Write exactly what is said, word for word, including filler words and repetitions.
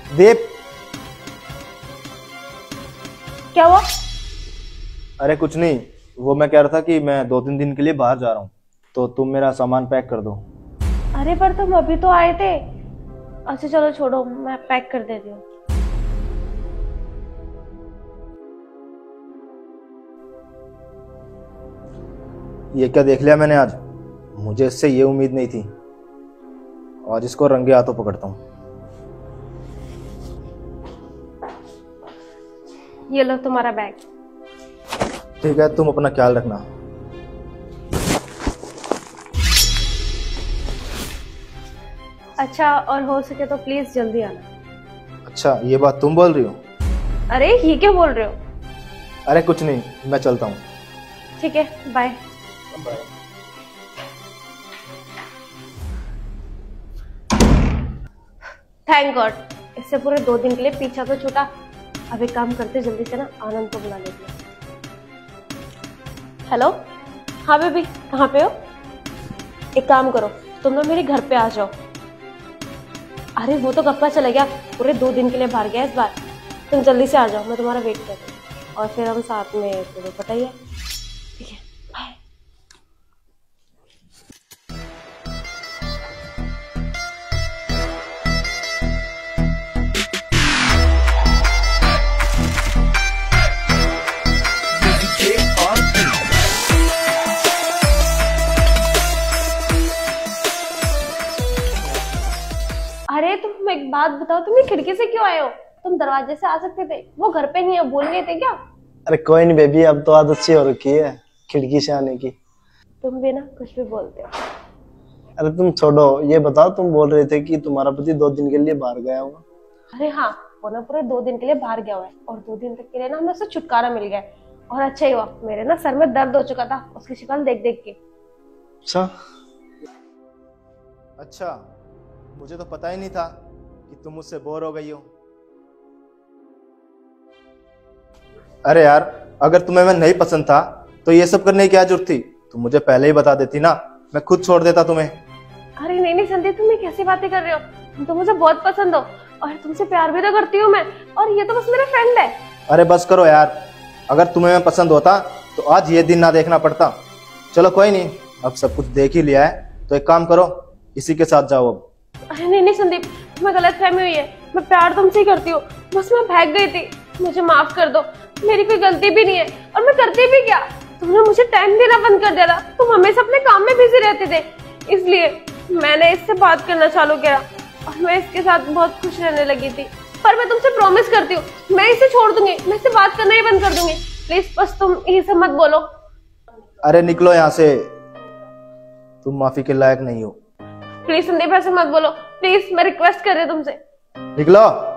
दीप, क्या हुआ? अरे कुछ नहीं, वो मैं कह रहा था कि मैं दो तीन दिन के लिए बाहर जा रहा हूँ, तो तुम मेरा सामान पैक कर दो। अरे पर तुम अभी तो आए थे। अच्छा चलो छोड़ो, मैं पैक कर देती हूँ। ये क्या देख लिया मैंने आज, मुझे इससे ये उम्मीद नहीं थी। आज इसको रंगे हाथों पकड़ता हूँ। ये लो तुम्हारा बैग। ठीक है, तुम अपना ख्याल रखना। अच्छा, और हो सके तो प्लीज जल्दी आना। अच्छा, ये बात तुम बोल रही हो? अरे ये क्या बोल रहे हो? अरे कुछ नहीं, मैं चलता हूँ। ठीक है, बाय। बाय। थैंक गॉड, इससे पूरे दो दिन के लिए पीछा तो छूटा। अब एक काम करते, जल्दी से ना आनंद को बुला लेते हैं। हेलो, हाँ बेबी, कहाँ पे हो? एक काम करो, तुम ना मेरे घर पे आ जाओ। अरे वो तो कब का चला गया, पूरे दो दिन के लिए बाहर गया इस बार। तुम जल्दी से आ जाओ, मैं तुम्हारा वेट कर रही हूँ, और फिर हम साथ में, तुम्हें पता ही है। ठीक है, बाय। अरे तुम एक बात बताओ, तुम ये खिड़की से क्यों आए हो? तुम दरवाजे से आ सकते थे, वो घर पे नहीं है, भूल गए थे क्या? अरे कोई नहीं बेबी, अब तो आदत सी हो रखी है खिड़की से आने की। तुम भी ना कुछ भी बोलते हो। अरे तुम छोड़ो, ये बताओ, तुम बोल रहे थे कि तुम्हारा पति दो दिन के लिए बाहर गया होगा। अरे हाँ, वो ना पूरे दो दिन के लिए बाहर गया हुआ है, और दो दिन तक के लिए ना हमें उससे छुटकारा मिल गया है। और अच्छा ही हुआ, मेरे ना सर में दर्द हो चुका था उसकी शक्ल देख देख के। अच्छा अच्छा, मुझे तो पता ही नहीं था कि तुम मुझसे बोर हो गई हो। अरे यार, अगर तुम्हें मैं नहीं पसंद था तो ये सब करने की क्या जरूरत थी? तुम मुझे पहले ही बता देती ना, मैं खुद छोड़ देता तुम्हें। अरे नहीं नहीं संदीप, तुम ये कैसी बातें कर रहे हो? तुम तो मुझे बहुत पसंद हो, और तुमसे प्यार भी तो करती हूँ मैं, और ये तो बस मेरा फ्रेंड है। अरे बस करो यार, अगर तुम्हें मैं पसंद होता तो आज ये दिन ना देखना पड़ता। चलो कोई नहीं, अब सब कुछ देख ही लिया है, तो एक काम करो, इसी के साथ जाओ अब। अरे नहीं नहीं संदीप, तुम्हें गलत फहमी हुई है, मैं प्यार तुमसे ही करती हूँ, बस मैं भाग गई थी, मुझे माफ कर दो, मेरी कोई गलती भी नहीं है, और मैं करती भी क्या? तुमने मुझे टाइम देना बंद कर दिया था, तुम हमेशा अपने काम में बिजी रहते थे, इसलिए मैंने इससे बात करना चालू किया, और मैं इसके साथ बहुत खुश रहने लगी थी। पर मैं तुमसे प्रॉमिस करती हूँ, मैं इसे छोड़ दूंगी, मैं इससे बात करना ही बंद कर दूंगी। प्लीज बस तुम ये सब मत बोलो। अरे निकलो यहाँ से, तुम माफी के लायक नहीं हो। प्लीज संदीप ऐसे मत बोलो, प्लीज मैं रिक्वेस्ट कर रही हूँ तुमसे। निकलो।